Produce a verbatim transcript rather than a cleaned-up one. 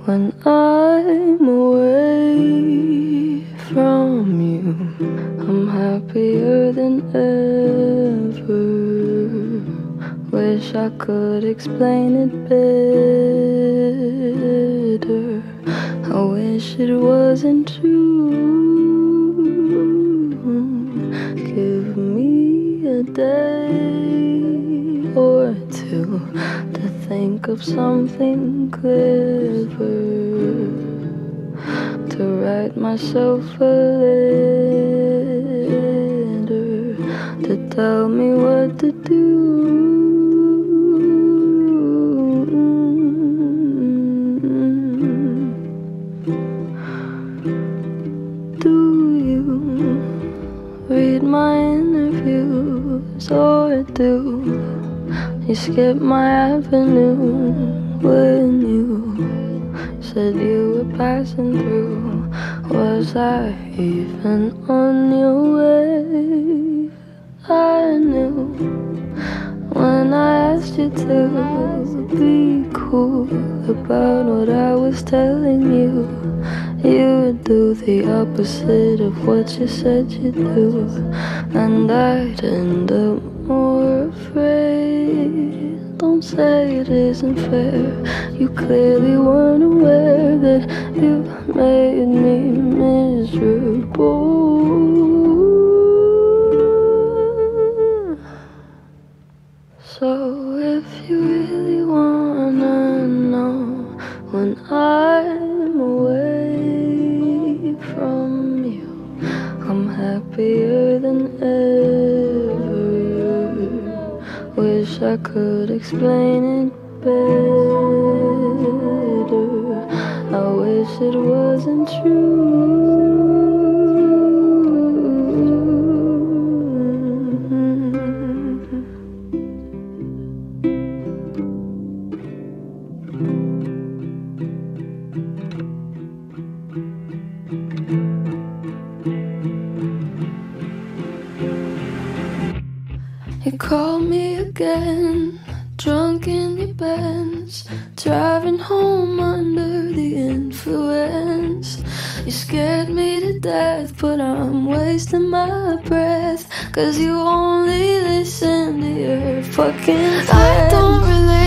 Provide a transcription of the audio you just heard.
when I'm away from you. I'm happier than ever. Wish I could explain it better. I wish it wasn't true. Give me a day or two to think of something clever, to write myself a letter, to tell me what to do. Do you read my interviews, or do you skip my avenue when you said you were passing through? Was I even on your wave? I knew when I asked you to be cool about what I was telling you, you would do the opposite of what you said you'd do, and I'd end up more afraid. Don't say it isn't fair. You clearly weren't aware that you made me miserable. So if you really wanna know when I'm away from you, I'm happier than ever. Wish I could explain it better. I wish it wasn't true. You called me again, drunk in your Benz, driving home under the influence. You scared me to death, but I'm wasting my breath, 'cause you only listen to your fucking friends. I don't relate